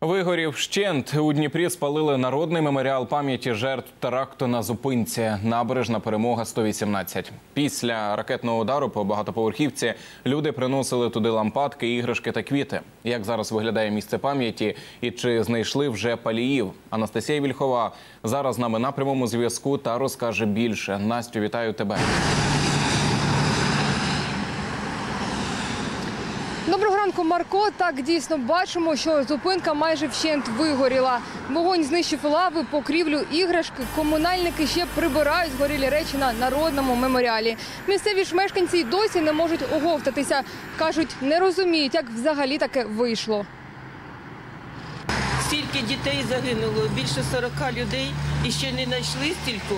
Вигорів вщент. У Дніпрі спалили народний меморіал пам'яті жертв теракту на зупинці «Набережна Перемога 118». Після ракетного удару по багатоповерхівці люди приносили туди лампадки, іграшки та квіти. Як зараз виглядає місце пам'яті і чи знайшли вже паліїв? Анастасія Вільхова зараз з нами на прямому зв'язку та розкаже більше. Настю, вітаю тебе. Доброго ранку, Марко. Так, дійсно, бачимо, що зупинка майже вщент вигоріла. Вогонь знищив лави, покрівлю, іграшки. Комунальники ще прибирають згорілі речі на народному меморіалі. Місцеві ж мешканці й досі не можуть оговтатися. Кажуть, не розуміють, як взагалі таке вийшло. Стільки дітей загинуло, більше 40 людей, і ще не знайшли стільки.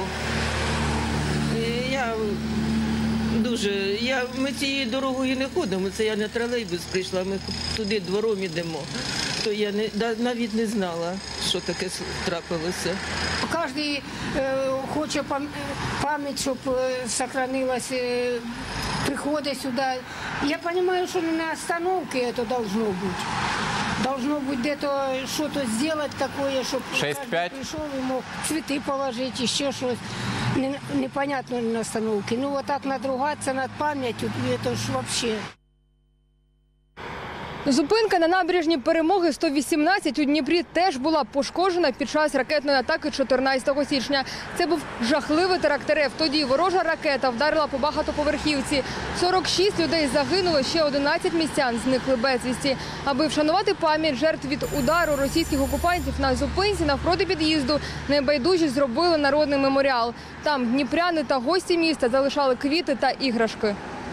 Ми цією дорогою не ходимо, це я на тролейбус прийшла, ми туди двором йдемо. То я навіть не знала, що таке трапилося. Кожен хоче пам'ять, щоб зберігалася, приходить сюди. Я розумію, що не на остановці це має бути. Должно быть где-то что-то сделать такое, чтобы каждый пришел и мог цветы положить, еще что-то. Непонятно на остановке. Ну вот так надругаться над памятью, это ж вообще. Зупинка на набережній Перемоги 118 у Дніпрі теж була пошкоджена під час ракетної атаки 14 січня. Це був жахливий теракт РФ. Тоді ворожа ракета вдарила по багатоповерхівці. 46 людей загинуло, ще 11 містян зникли безвісті. Аби вшанувати пам'ять жертв від удару російських окупантів на зупинці навпроти під'їзду, небайдужі зробили народний меморіал. Там дніпряни та гості міста залишали квіти та іграшки.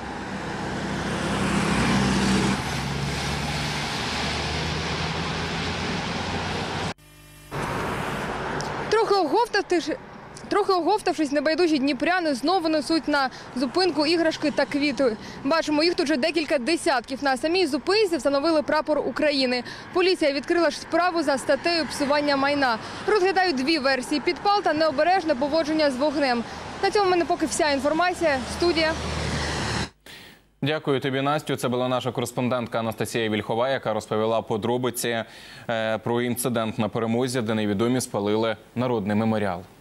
Трохи оговтавшись, небайдужі дніпряни знову несуть на зупинку іграшки та квіти. Бачимо, їх тут вже декілька десятків. На самій зупинці встановили прапор України. Поліція відкрила ж справу за статтею псування майна. Розглядають дві версії – підпал та необережне поводження з вогнем. На цьому в мене поки вся інформація. Студія. Дякую тобі, Настю. Це була наша кореспондентка Анастасія Вільхова, яка розповіла подробиці про інцидент на Перемозі, де невідомі спалили народний меморіал.